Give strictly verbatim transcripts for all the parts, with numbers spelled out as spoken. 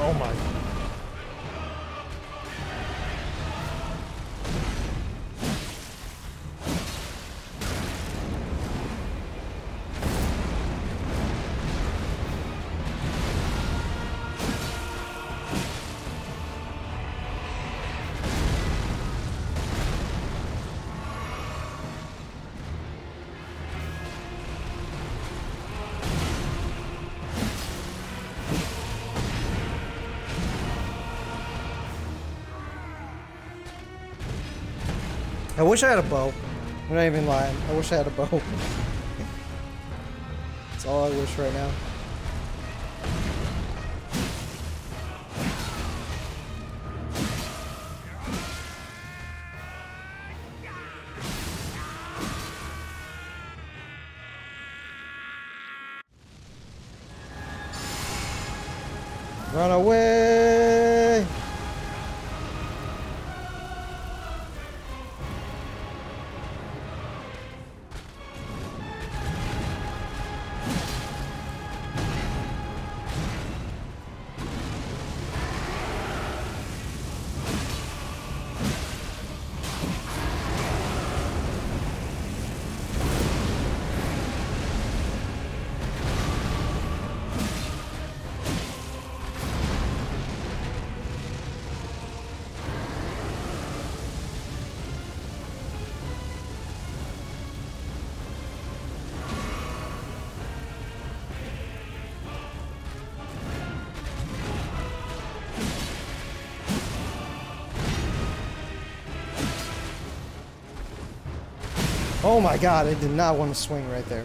Oh my. I wish I had a bow. I'm not even lying. I wish I had a bow. That's all I wish right now. Run away! Oh my god, I did not want to swing right there.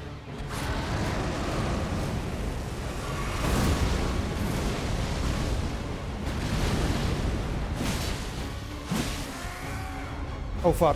Oh fuck.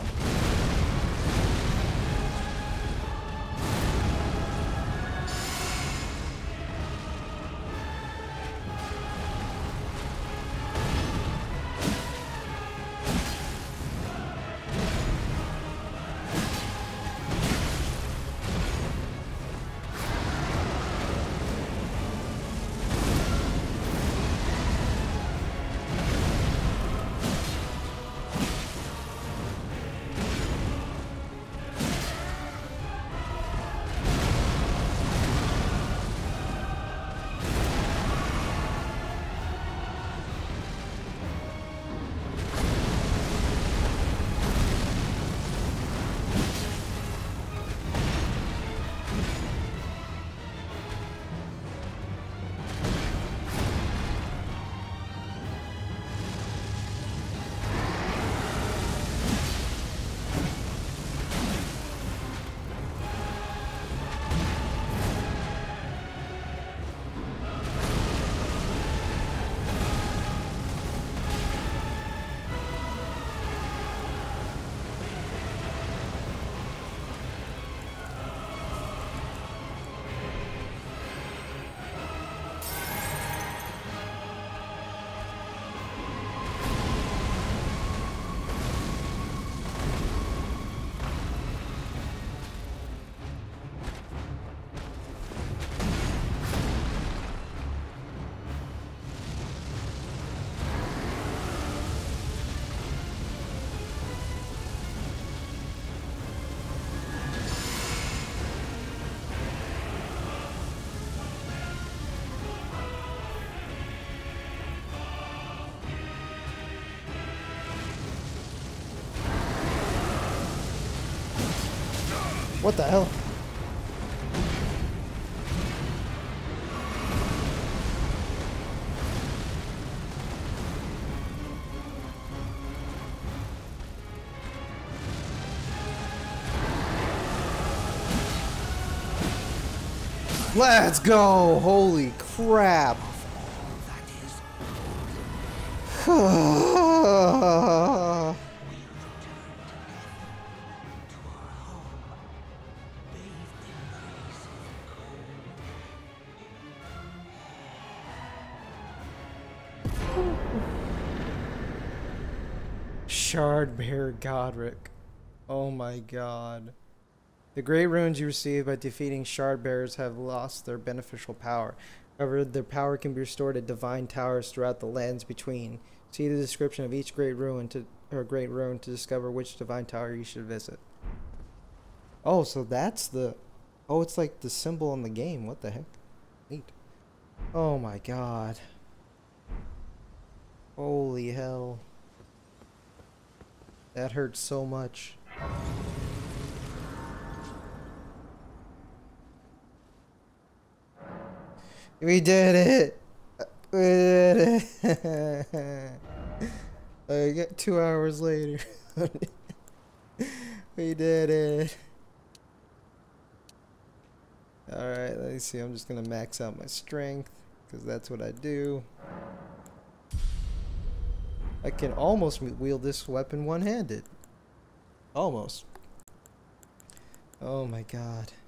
What the hell? Let's go! Holy crap! Shardbear Godric. Oh my god. The great runes you receive by defeating Shardbears have lost their beneficial power. However, their power can be restored at divine towers throughout the lands between. See the description of each great ruin to or great ruin to discover which divine tower you should visit. Oh, so that's the... Oh, it's like the symbol in the game. What the heck? Neat. Oh my god. Holy hell. That hurts so much. We did it! We did it! I get two hours later. We did it. Alright, let me see. I'm just gonna max out my strength, because that's what I do. I can almost wield this weapon one-handed. Almost. Oh my god.